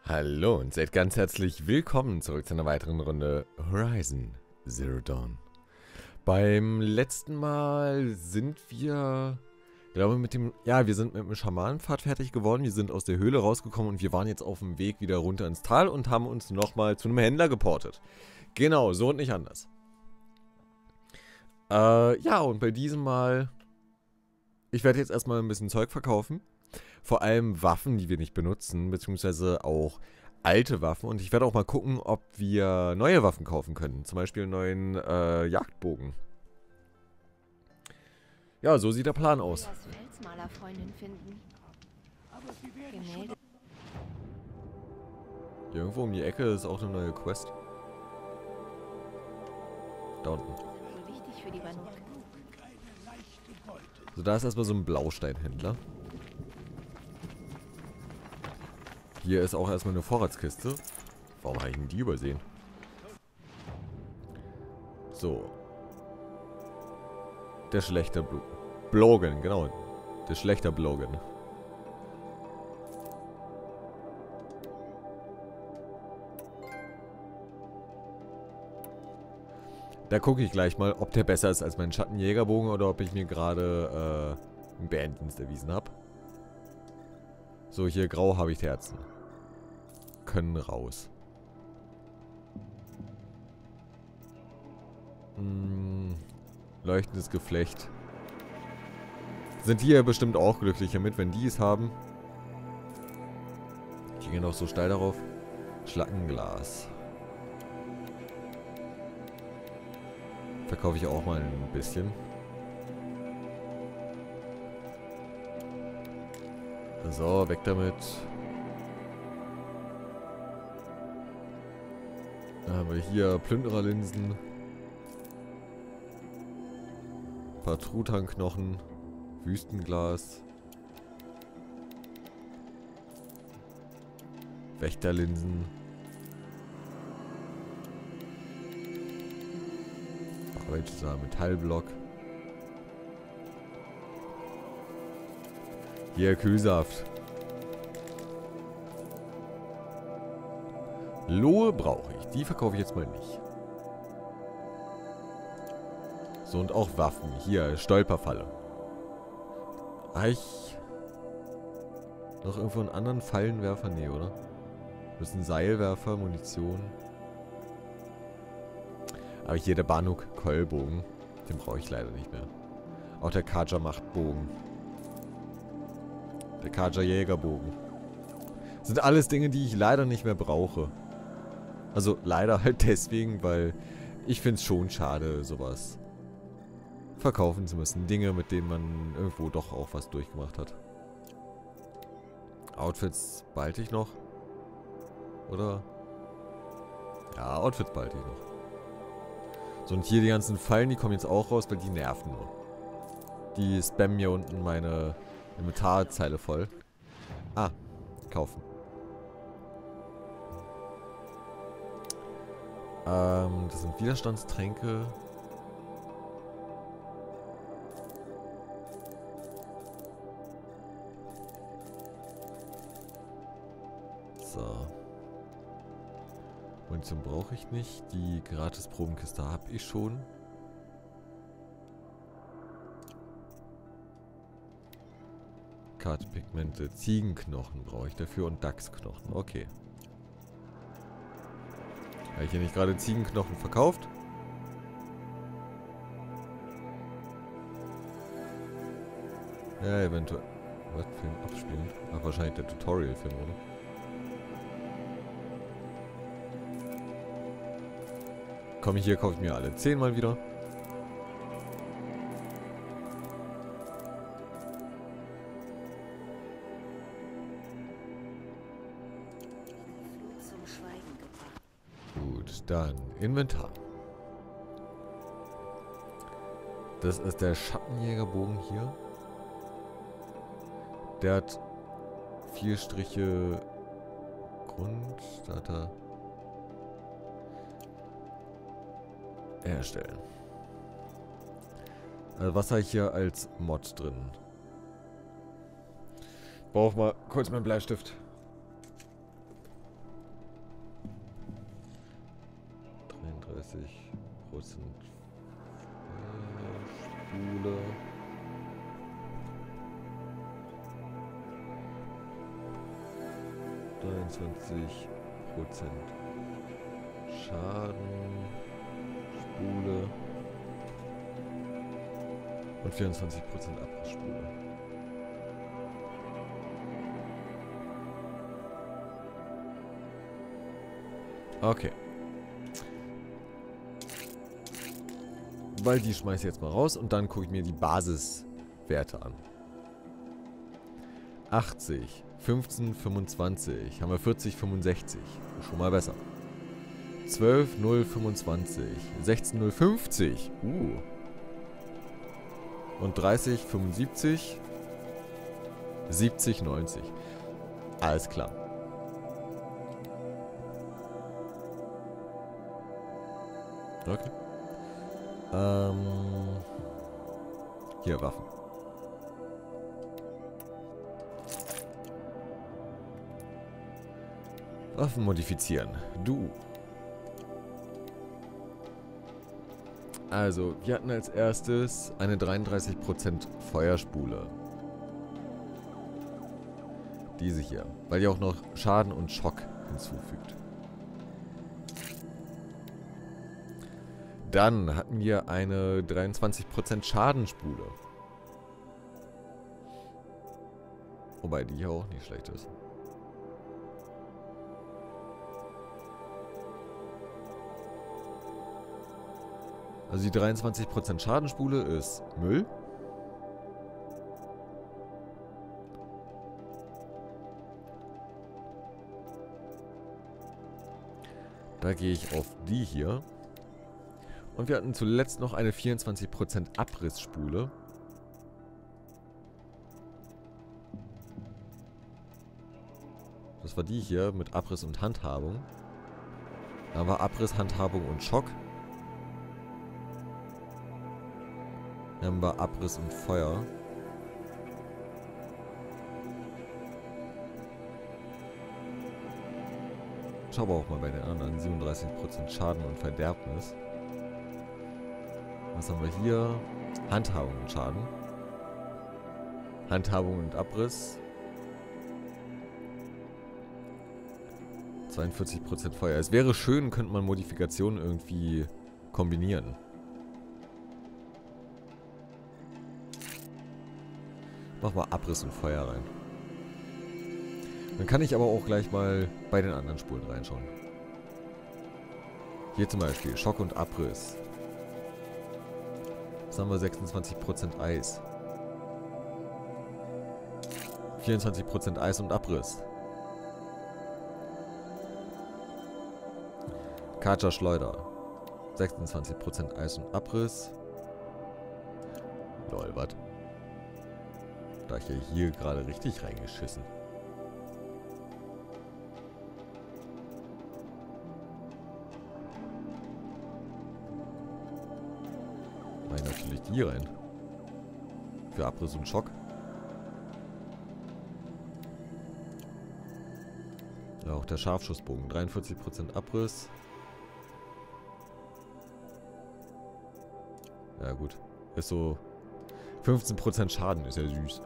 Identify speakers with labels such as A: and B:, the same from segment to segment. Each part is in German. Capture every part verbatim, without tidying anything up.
A: Hallo und seid ganz herzlich willkommen zurück zu einer weiteren Runde Horizon Zero Dawn. Beim letzten Mal sind wir, glaube mit dem, ja, wir sind mit dem Schamanenpfad fertig geworden. Wir sind aus der Höhle rausgekommen und wir waren jetzt auf dem Weg wieder runter ins Tal und haben uns nochmal zu einem Händler geportet. Genau, so und nicht anders. Äh, ja, und bei diesem Mal, ich werde jetzt erstmal ein bisschen Zeug verkaufen. Vor allem Waffen, die wir nicht benutzen, beziehungsweise auch alte Waffen. Und ich werde auch mal gucken, ob wir neue Waffen kaufen können. Zum Beispiel einen neuen äh, Jagdbogen. Ja, so sieht der Plan aus. Hier irgendwo um die Ecke ist auch eine neue Quest. Da unten. So, da ist erstmal so ein Blausteinhändler. Hier ist auch erstmal eine Vorratskiste. Warum habe ich denn die übersehen? So. Der schlechte Bl Blogen, genau. Der schlechte Blogen. Da gucke ich gleich mal, ob der besser ist als mein Schattenjägerbogen oder ob ich mir gerade äh, einen Bärendienst erwiesen habe. So, hier grau habe ich Herzen. Können raus. Hm, leuchtendes Geflecht. Sind die ja bestimmt auch glücklicher mit, wenn die es haben. Ich gehe noch so steil darauf. Schlackenglas. Verkaufe ich auch mal ein bisschen. So, weg damit. Dann haben wir hier Plündererlinsen. Ein paar Truthahnknochen. Wüstenglas. Wächterlinsen. Bearbeiteter Metallblock. Hier, Kühlsaft. Lohe brauche ich. Die verkaufe ich jetzt mal nicht. So, und auch Waffen. Hier, Stolperfalle. Habe ich noch irgendwo einen anderen Fallenwerfer? Nee, oder? Das ist ein Seilwerfer, Munition. Aber hier der Banuk-Keulbogen. Den brauche ich leider nicht mehr. Auch der Kaja-Machtbogen. Der Kaja-Jägerbogen. Sind alles Dinge, die ich leider nicht mehr brauche. Also leider halt deswegen, weil ich finde es schon schade, sowas verkaufen zu müssen. Dinge, mit denen man irgendwo doch auch was durchgemacht hat. Outfits behalte ich noch. Oder? Ja, Outfits behalte ich noch. So, und hier die ganzen Fallen, die kommen jetzt auch raus, weil die nerven nur. Die spammen hier unten meine Inventarzeile voll. Ah, kaufen. Ähm, das sind Widerstandstränke. So. Munition brauche ich nicht. Die Gratis-Probenkiste habe ich schon. Kartpigmente, Ziegenknochen brauche ich dafür und Dachsknochen. Okay. Habe ich hier nicht gerade Ziegenknochen verkauft? Ja, eventuell. Was? Film abspielen? Ach, wahrscheinlich der Tutorial-Film, oder? Komme ich hier, kaufe ich mir alle zehn mal wieder. Gut, dann Inventar. Das ist der Schattenjägerbogen hier. Der hat vier Striche Grund. Da hat er herstellen. Also was habe ich hier als Mod drin? Ich brauche mal kurz meinen Bleistift. dreißig Prozent Spule. dreiundzwanzig Prozent Schaden, Spule und vierundzwanzig Prozent Abrissspule. Okay. Weil die schmeiße ich jetzt mal raus und dann gucke ich mir die Basiswerte an. achtzig, fünfzehn, fünfundzwanzig, haben wir vierzig, fünfundsechzig. Schon mal besser. zwölf, null, fünfundzwanzig, sechzehn, null, fünfzig. Uh. Und dreißig, fünfundsiebzig, siebzig, neunzig. Alles klar. Okay. Ähm. Hier, Waffen. Waffen modifizieren. Du. Also, wir hatten als erstes eine dreiunddreißig Prozent Feuerspule. Diese hier. Weil die auch noch Schaden und Schock hinzufügt. Dann hatten wir eine dreiundzwanzig Prozent Schadenspule. Wobei die hier auch nicht schlecht ist. Also die dreiundzwanzig Prozent Schadenspule ist Müll. Da gehe ich auf die hier. Und wir hatten zuletzt noch eine vierundzwanzig Prozent Abrissspule. Das war die hier mit Abriss und Handhabung. Da war Abriss, Handhabung und Schock. Dann haben wir Abriss und Feuer. Schauen wir auch mal bei den anderen. siebenunddreißig Prozent Schaden und Verderbnis. Was haben wir hier? Handhabung und Schaden. Handhabung und Abriss. zweiundvierzig Prozent Feuer. Es wäre schön, könnte man Modifikationen irgendwie kombinieren. Mach mal Abriss und Feuer rein. Dann kann ich aber auch gleich mal bei den anderen Spulen reinschauen. Hier zum Beispiel Schock und Abriss. Jetzt haben wir sechsundzwanzig Prozent Eis. vierundzwanzig Prozent Eis und Abriss. Kaja Schleuder. sechsundzwanzig Prozent Eis und Abriss. Lol, was? Da ich ja hier gerade richtig reingeschissen. Mach ich natürlich die rein. Für Abriss und Schock. Ja, auch der Scharfschussbogen. dreiundvierzig Prozent Abriss. Ja gut. Ist so fünfzehn Prozent Schaden. Ist ja süß.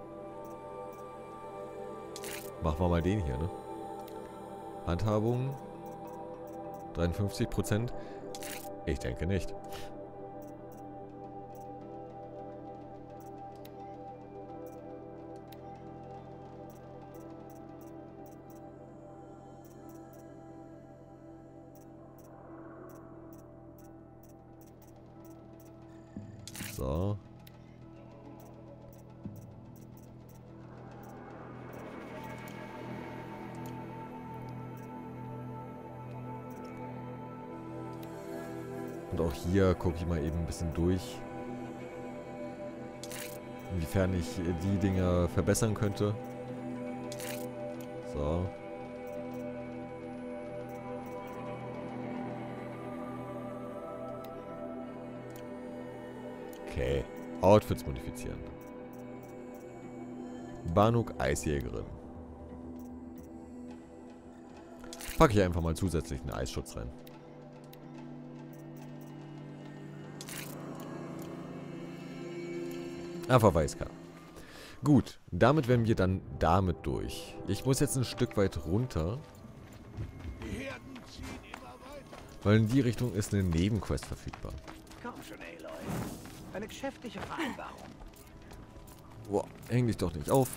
A: Machen wir mal den hier, ne? Handhabung. dreiundfünfzig Prozent. Ich denke nicht. So. Und auch hier gucke ich mal eben ein bisschen durch, inwiefern ich die Dinge verbessern könnte. So. Okay. Outfits modifizieren. Banuk Eisjägerin. Packe ich einfach mal zusätzlich einen Eisschutz rein. Ah, Verweiskarten. Gut, damit wären wir dann damit durch. Ich muss jetzt ein Stück weit runter. Weil in die Richtung ist eine Nebenquest verfügbar.
B: Komm schon, Aloy. Eine geschäftliche Vereinbarung.
A: Boah, häng dich doch nicht auf.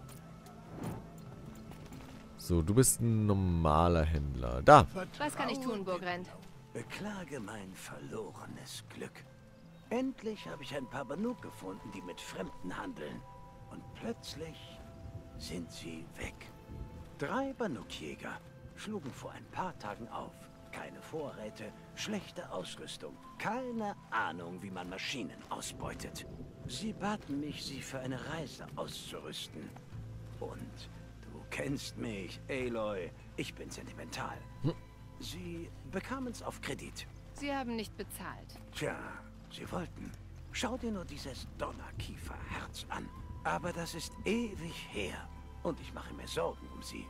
A: So, du bist ein normaler Händler. Da!
C: Was kann ich tun, Burgrend?
B: Beklage mein verlorenes Glück. Endlich habe ich ein paar Banuk gefunden, die mit Fremden handeln. Und plötzlich sind sie weg. Drei Banuk-Jäger schlugen vor ein paar Tagen auf. Keine Vorräte, schlechte Ausrüstung, keine Ahnung, wie man Maschinen ausbeutet. Sie baten mich, sie für eine Reise auszurüsten. Und du kennst mich, Aloy. Ich bin sentimental. Sie bekamen es auf Kredit.
C: Sie haben nicht bezahlt.
B: Tja, sie wollten. Schau dir nur dieses Donnerkieferherz an. Aber das ist ewig her. Und ich mache mir Sorgen um sie.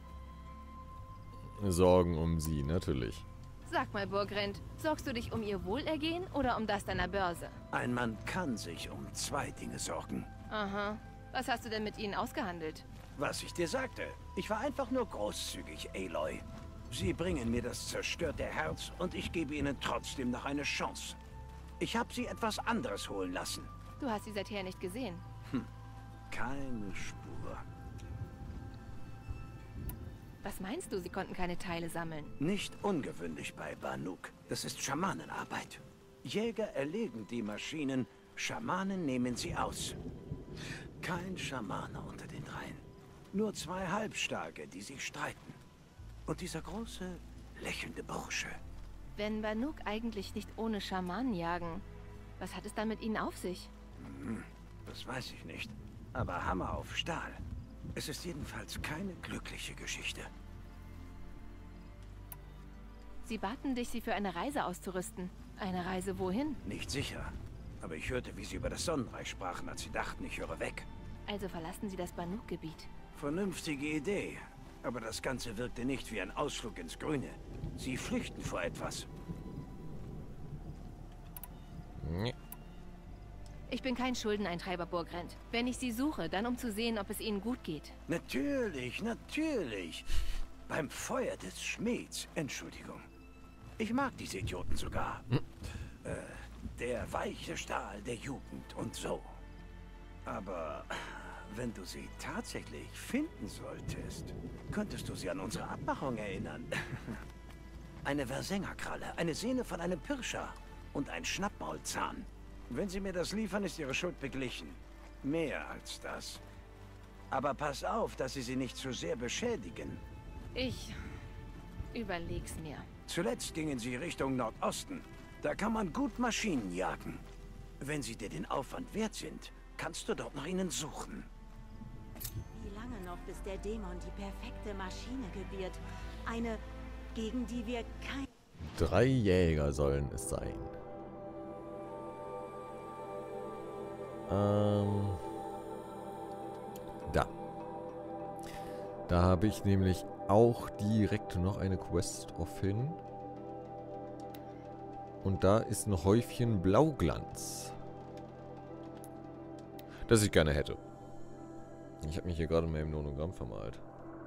A: Sorgen um sie, natürlich.
C: Sag mal, Burgrend, sorgst du dich um ihr Wohlergehen oder um das deiner Börse?
B: Ein Mann kann sich um zwei Dinge sorgen.
C: Aha. Was hast du denn mit ihnen ausgehandelt?
B: Was ich dir sagte. Ich war einfach nur großzügig, Aloy. Sie bringen mir das zerstörte Herz und ich gebe ihnen trotzdem noch eine Chance. Ich habe sie etwas anderes holen lassen.
C: Du hast sie seither nicht gesehen.
B: Hm. Keine Spur.
C: Was meinst du, sie konnten keine Teile sammeln?
B: Nicht ungewöhnlich bei Banuk. Das ist Schamanenarbeit. Jäger erlegen die Maschinen, Schamanen nehmen sie aus. Kein Schamane unter den dreien. Nur zwei Halbstarke, die sich streiten. Und dieser große, lächelnde Bursche.
C: Wenn Banuk eigentlich nicht ohne Schamanen jagen, was hat es dann mit ihnen auf sich?
B: Hm, das weiß ich nicht. Aber Hammer auf Stahl. Es ist jedenfalls keine glückliche Geschichte.
C: Sie baten dich, sie für eine Reise auszurüsten. Eine Reise wohin?
B: Nicht sicher. Aber ich hörte, wie sie über das Sonnenreich sprachen, als sie dachten, ich höre weg.
C: Also verlassen sie das Banuk-Gebiet.
B: Vernünftige Idee. Aber das Ganze wirkte nicht wie ein Ausflug ins Grüne. Sie flüchten vor etwas.
A: Nee.
C: Ich bin kein Schuldeneintreiber, Burgrend. Wenn ich sie suche, dann um zu sehen, ob es ihnen gut geht.
B: Natürlich, natürlich. Beim Feuer des Schmieds. Entschuldigung. Ich mag diese Idioten sogar. Hm. Äh, der weiche Stahl der Jugend und so. Aber wenn du sie tatsächlich finden solltest, könntest du sie an unsere Abmachung erinnern. Eine Versengerkralle, eine Sehne von einem Pirscher und ein Schnappmaulzahn. Wenn sie mir das liefern, ist ihre Schuld beglichen. Mehr als das. Aber pass auf, dass sie sie nicht zu sehr beschädigen.
C: Ich überleg's mir.
B: Zuletzt gingen sie Richtung Nordosten. Da kann man gut Maschinen jagen. Wenn sie dir den Aufwand wert sind, kannst du dort nach ihnen suchen.
D: Wie lange noch, bis der Dämon die perfekte Maschine gebiert? Eine, gegen die wir kein...
A: Drei Jäger sollen es sein. Ähm... Da. Da habe ich nämlich auch direkt noch eine Quest offen. Und da ist ein Häufchen Blauglanz. Das ich gerne hätte. Ich habe mich hier gerade mal im Nonogramm vermalt.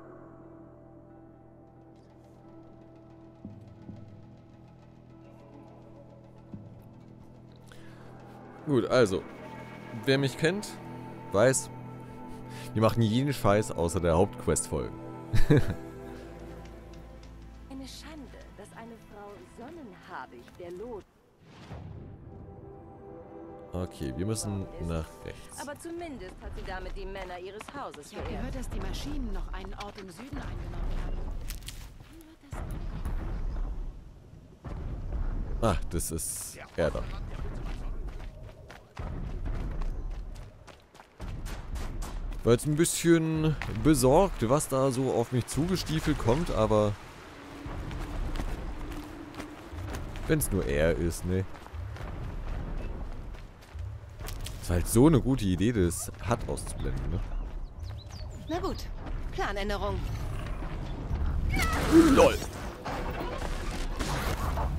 A: Gut, also. Wer mich kennt, weiß, wir machen jeden Scheiß außer der Hauptquest-Folgen.
D: Eine Schande, dass eine Frau sonnenhabig der Lot...
A: Okay, wir müssen nach rechts.
D: Aber zumindest hat sie damit die Männer ihres Hauses
E: Ich habe
D: geehrt.
E: gehört, dass die Maschinen noch einen Ort im Süden eingenommen haben. Wie wird das?
A: Ah, das ist Erda. War jetzt ein bisschen besorgt, was da so auf mich zugestiefelt kommt, aber wenn es nur er ist, ne? Ist halt so eine gute Idee, das H U D auszublenden, ne?
C: Na gut, Planänderung.
A: LOL!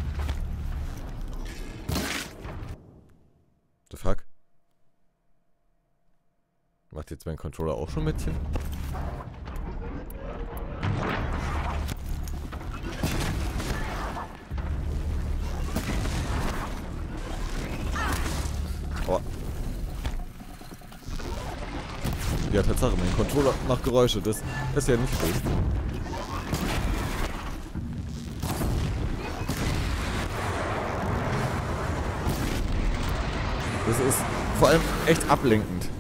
A: The fuck? Macht jetzt mein Controller auch schon Mädchen? Oh. Ja, Tatsache, mein Controller macht Geräusche. Das ist ja nicht schlecht. Das ist vor allem echt ablenkend.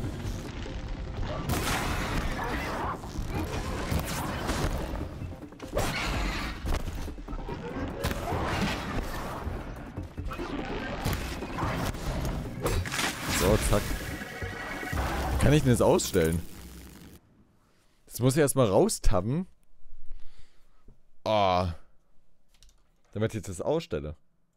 A: So, zack. Wie kann ich denn das ausstellen? Das muss ich erstmal raustabben. Oh. Damit ich das ausstelle.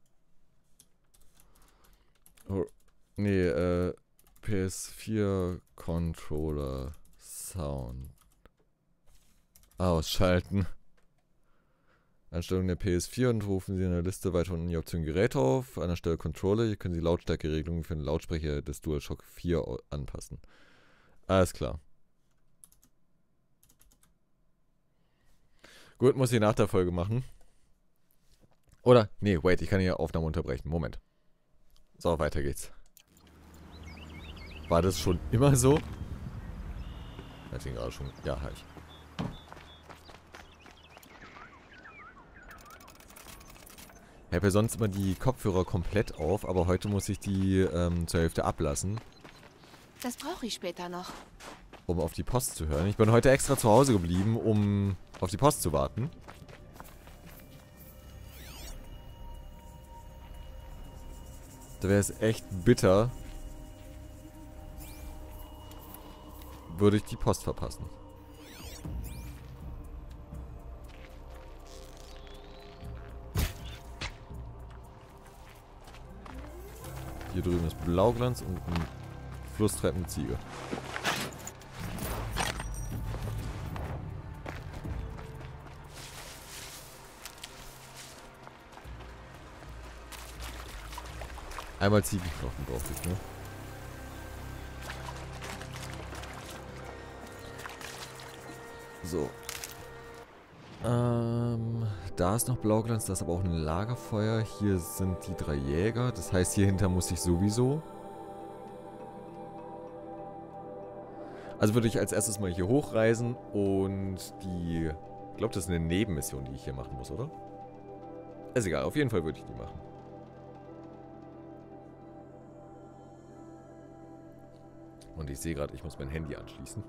A: Oh. Nee, äh, P S vier Controller Sound. Ausschalten. Einstellung der P S vier und rufen Sie in der Liste weiter unten die Option Geräte auf. An der Stelle Controller. Hier können Sie Lautstärkeregelungen für den Lautsprecher des DualShock vier anpassen. Alles klar. Gut, muss ich nach der Folge machen. Oder? Nee, wait, ich kann hier Aufnahme unterbrechen. Moment. So, weiter geht's. War das schon immer so? Hat ihn gerade schon. Ja, habe ich. Ich habe ja sonst immer die Kopfhörer komplett auf, aber heute muss ich die ähm, zur Hälfte ablassen.
C: Das brauche ich später noch.
A: Um auf die Post zu hören. Ich bin heute extra zu Hause geblieben, um auf die Post zu warten. Da wäre es echt bitter, würde ich die Post verpassen. Hier drüben ist Blauglanz und ein Flusstreppen-Ziege. Einmal Ziegenknochen brauche ich, ne? So. Ähm, da ist noch Blauglanz, da ist aber auch ein Lagerfeuer. Hier sind die drei Jäger. Das heißt, hier hinter muss ich sowieso. Also würde ich als erstes mal hier hochreisen und die... Ich glaube, das ist eine Nebenmission, die ich hier machen muss, oder? Ist egal, auf jeden Fall würde ich die machen. Und ich sehe gerade, ich muss mein Handy anschließen.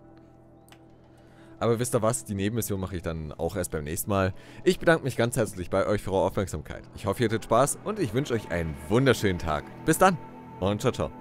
A: Aber wisst ihr was? Die Nebenmission mache ich dann auch erst beim nächsten Mal. Ich bedanke mich ganz herzlich bei euch für eure Aufmerksamkeit. Ich hoffe, ihr hattet Spaß und ich wünsche euch einen wunderschönen Tag. Bis dann und ciao, ciao.